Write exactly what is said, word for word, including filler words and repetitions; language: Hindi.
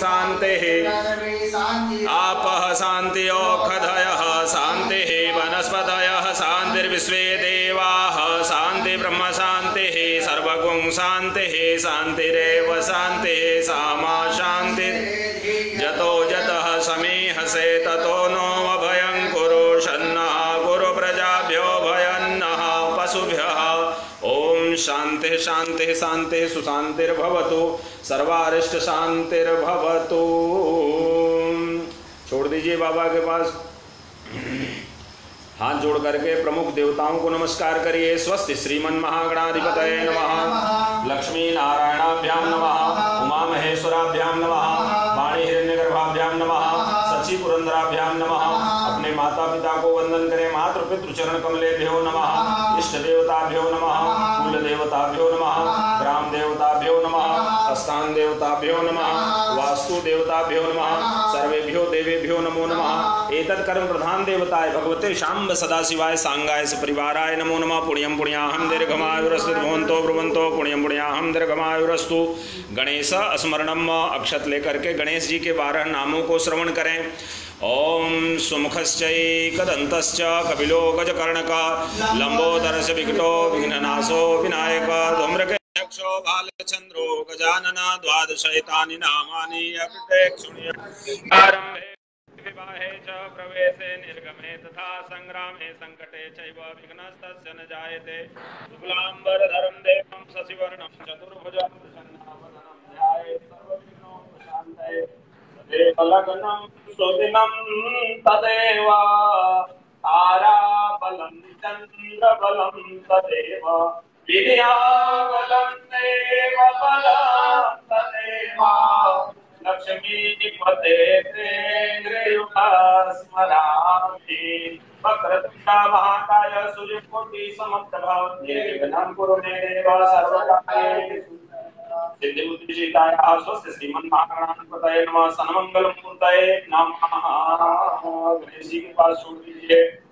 शान्तिः आपः शान्ति औषधयः शान्तिः वनस्पतयः शान्तिर्विश्वे देवाः शान्ति ब्रह्म शान्तिः सर्वगुण शान्तिः शान्तिरेव शान्तिः सामा शान्तिः जतो जतः समीहसे ततो नो अभयं कुरु शन्नः कुरु प्रजाभ्यो भयन्नः पशुभ्यः। ओम शांति शांति शांति सुशांतिर्भवतु सर्वारिष्ट शांतिर्भवतु। छोड़ दीजिए बाबा के पास, हाथ जोड़ करके प्रमुख देवताओं को नमस्कार करिए। स्वस्ति श्रीमन महागणाधिपतये नमः, लक्ष्मी नारायणाभ्याम नमः, उमा महेश्वराभ्याम नमः, वाणी हिरण्यगर्भाभ्याम नमः, सची पुरंदराभ्याम नमः। अपने माता पिता को वंदन करें। मातृ पितृ चरण कमलेभ्यो नमः, इष्ट देवताभ्यो नमः, कुल देवताभ्यो नमः, ग्राम देवताभ्यो नमः, स्थान देवताभ्यो नमः, वास्तु देवताभ्यो नमः, सर्वेभ्यो देवेभ्यो नमो नमः। एतत् कर्म प्रधान देवताय भगवते शाम्ब सदाशिवाय सांगाय सपरिवाराय नमो नमः। पुण्यं पुण्याहं दीर्घमायुरस्तु भवन्तो ब्रुवन्तो पुण्यं पुण्याहं दीर्घमायुरस्तु। गणेश स्मरणम अक्षत लेकर के गणेश जी के बारह नामों को श्रवण करें। ओम सुमुखश्चैकदन्तश्च कपिलो गजकर्णक लंबोदरस्य विकटो विघ्ननाशो विनायक धूम्रकेशो बालचंद्रो गजानन द्वादशैतानि नामानि अकृतेक्षुण्य आरम्भे विवाहे च प्रवेशे निर्गमे तथा संग्रामे संकटे चैव विघ्नस्तस्य न जायते। शुक्लांबरधरं देवं शशिवर्णं चतुर्भुजं प्रसन्नावदनं ध्यायेत् सर्वविघ्नोपशान्तये। तदेव लग्नं सुदिनं तदेव ताराबलं चन्द्रबलं तदेव विद्याबलं देवबलं तदेव लक्ष्मीपते स्मरामि। वक्रतुण्ड महाकाय सूर्यकोटि समप्रभा निर्विघ्नं कुरु मे देव सर्वकार्येषु सिद्धिबुद्धिसिद्धायाः स्वस्ति श्रीमन्महागणाधिपतये नमः। सन्मंगलं मूर्तये नमः। गणेश जी के पास छोड़ दीजिए।